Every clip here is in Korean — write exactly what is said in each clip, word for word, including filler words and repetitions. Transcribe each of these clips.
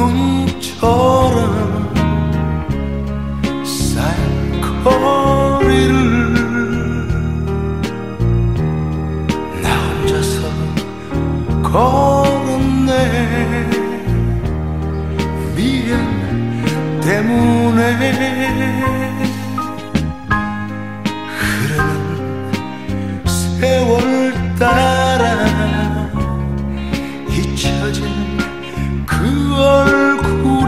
눈처럼 쌓인 거리를 나 혼자서 걸었네. 미련 때문에 흐르는 세월 따라 잊혀진 그 얼굴이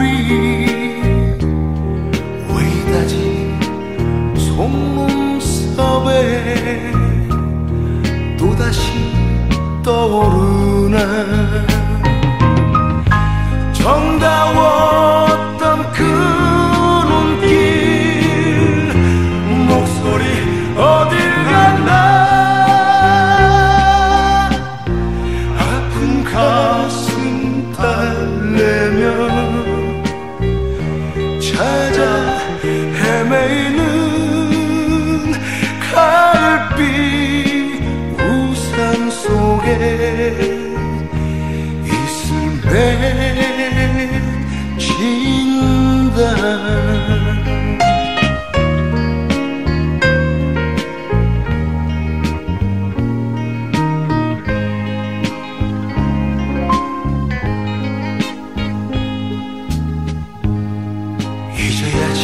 외다진 속눈썹에 또다시 떠오르나. 정다웠던 그 눈길 목소리 어딜 갔나. 아픈 가슴 달래며 찾아 헤매이는 가을빛 우산 속에 이슬 맺힌다. 잊어야지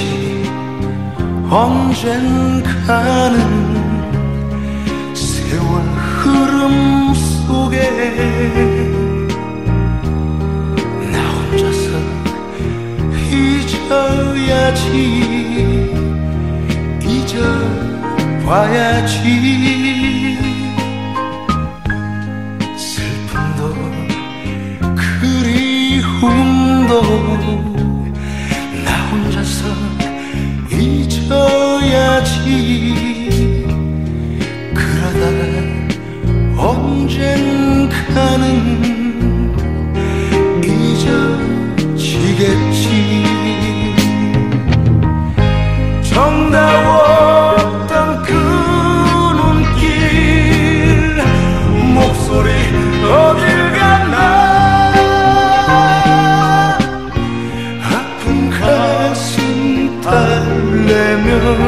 언젠가는 세월 흐름 속에 나 혼자서 잊어야지. 잊어봐야지. 슬픔도 그리움도 나 혼자서 잊어야지. 그러다가 언젠가는 잊어지겠지. 정다웠던 그 눈길 목소리 어딜 갔나. 아픈 가슴 달래며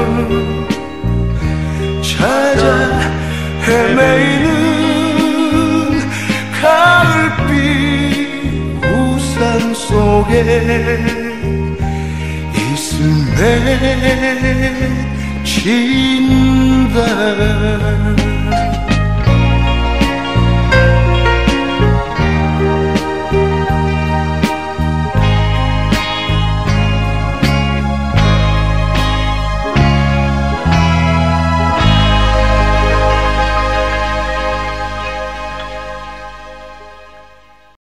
찾아 헤매이는 가을빛 우산 속에 이슬 맺힌다.